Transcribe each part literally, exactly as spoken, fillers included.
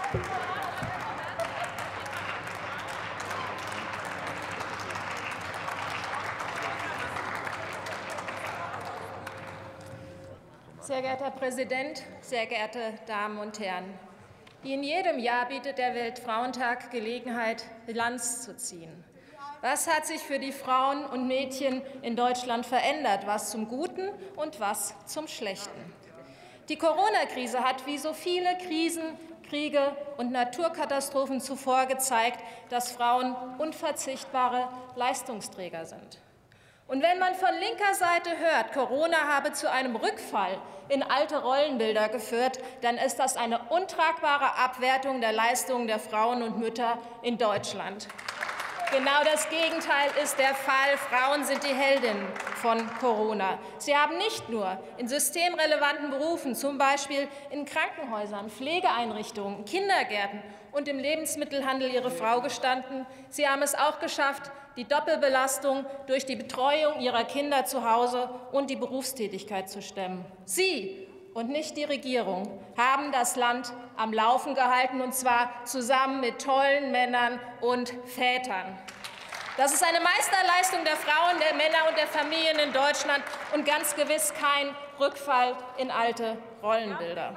Sehr geehrter Herr Präsident, sehr geehrte Damen und Herren! Wie in jedem Jahr bietet der Weltfrauentag Gelegenheit, Bilanz zu ziehen. Was hat sich für die Frauen und Mädchen in Deutschland verändert, was zum Guten und was zum Schlechten? Die Corona-Krise hat wie so viele Krisen, Kriege und Naturkatastrophen zuvor gezeigt, dass Frauen unverzichtbare Leistungsträger sind. Und wenn man von linker Seite hört, Corona habe zu einem Rückfall in alte Rollenbilder geführt, dann ist das eine untragbare Abwertung der Leistungen der Frauen und Mütter in Deutschland. Genau das Gegenteil ist der Fall. Frauen sind die Heldinnen von Corona. Sie haben nicht nur in systemrelevanten Berufen, zum Beispiel in Krankenhäusern, Pflegeeinrichtungen, Kindergärten und im Lebensmittelhandel ihre Frau gestanden. Sie haben es auch geschafft, die Doppelbelastung durch die Betreuung ihrer Kinder zu Hause und die Berufstätigkeit zu stemmen. Sie und nicht die Regierung haben das Land am Laufen gehalten, und zwar zusammen mit tollen Männern und Vätern. Das ist eine Meisterleistung der Frauen, der Männer und der Familien in Deutschland und ganz gewiss kein Rückfall in alte Rollenbilder.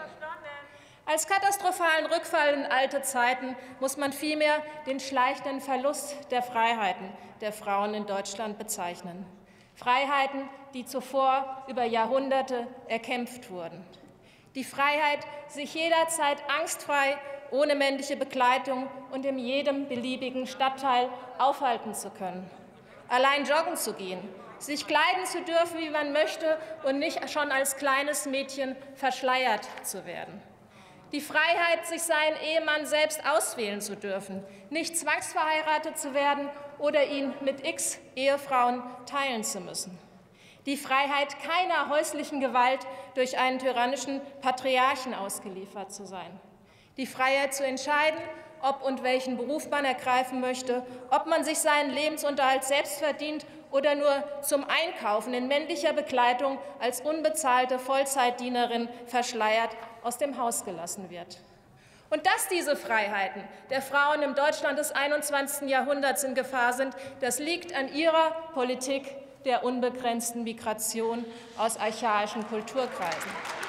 Als katastrophalen Rückfall in alte Zeiten muss man vielmehr den schleichenden Verlust der Freiheiten der Frauen in Deutschland bezeichnen. Freiheiten, die zuvor über Jahrhunderte erkämpft wurden. Die Freiheit, sich jederzeit angstfrei, ohne männliche Begleitung und in jedem beliebigen Stadtteil aufhalten zu können. Allein joggen zu gehen, sich kleiden zu dürfen, wie man möchte, und nicht schon als kleines Mädchen verschleiert zu werden. Die Freiheit, sich seinen Ehemann selbst auswählen zu dürfen, nicht zwangsverheiratet zu werden oder ihn mit x Ehefrauen teilen zu müssen. Die Freiheit, keiner häuslichen Gewalt durch einen tyrannischen Patriarchen ausgeliefert zu sein. Die Freiheit zu entscheiden, ob und welchen Beruf man ergreifen möchte, ob man sich seinen Lebensunterhalt selbst verdient oder nur zum Einkaufen in männlicher Begleitung als unbezahlte Vollzeitdienerin verschleiert aus dem Haus gelassen wird. Und dass diese Freiheiten der Frauen im Deutschland des einundzwanzigsten Jahrhunderts in Gefahr sind, das liegt an ihrer Politik der unbegrenzten Migration aus archaischen Kulturkreisen.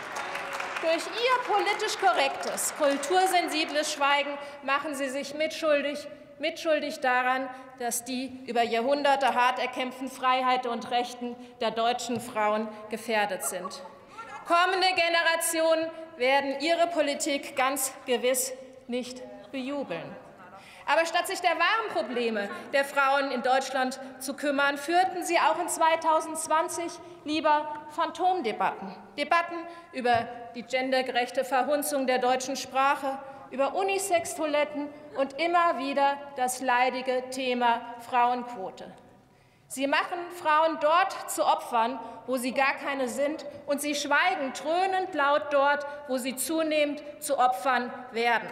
Durch ihr politisch korrektes, kultursensibles Schweigen machen sie sich mitschuldig, mitschuldig daran, dass die über Jahrhunderte hart erkämpften Freiheiten und Rechten der deutschen Frauen gefährdet sind. Kommende Generationen werden ihre Politik ganz gewiss nicht bejubeln. Aber statt sich der wahren Probleme der Frauen in Deutschland zu kümmern, führten sie auch in zweitausendzwanzig lieber Phantomdebatten. Debatten über die gendergerechte Verhunzung der deutschen Sprache, über Unisex-Toiletten und immer wieder das leidige Thema Frauenquote. Sie machen Frauen dort zu Opfern, wo sie gar keine sind, und sie schweigen dröhnend laut dort, wo sie zunehmend zu Opfern werden.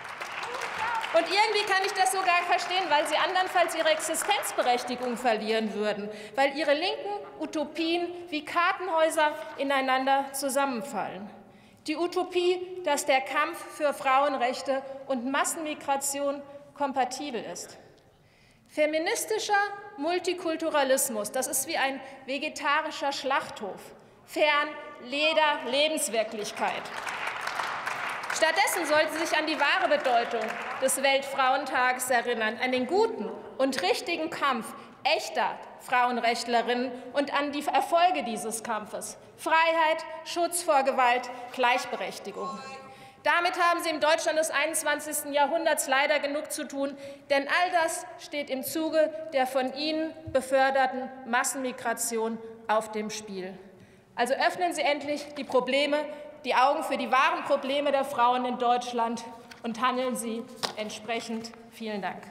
Und irgendwie kann ich das sogar verstehen, weil sie andernfalls ihre Existenzberechtigung verlieren würden, weil ihre linken Utopien wie Kartenhäuser ineinander zusammenfallen. Die Utopie, dass der Kampf für Frauenrechte und Massenmigration kompatibel ist. Feministischer Multikulturalismus, das ist wie ein vegetarischer Schlachthof, fern jeder Lebenswirklichkeit. Stattdessen sollten Sie sich an die wahre Bedeutung des Weltfrauentages erinnern, an den guten und richtigen Kampf echter Frauenrechtlerinnen und an die Erfolge dieses Kampfes: Freiheit, Schutz vor Gewalt, Gleichberechtigung. Damit haben Sie im Deutschland des einundzwanzigsten Jahrhunderts leider genug zu tun, denn all das steht im Zuge der von Ihnen beförderten Massenmigration auf dem Spiel. Also öffnen Sie endlich die Probleme, die Augen für die wahren Probleme der Frauen in Deutschland und handeln Sie entsprechend. Vielen Dank.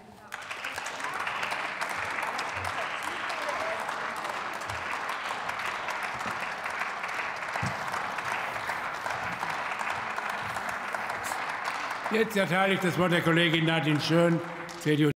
Jetzt erteile ich das Wort der Kollegin Nadine Schön, C D U.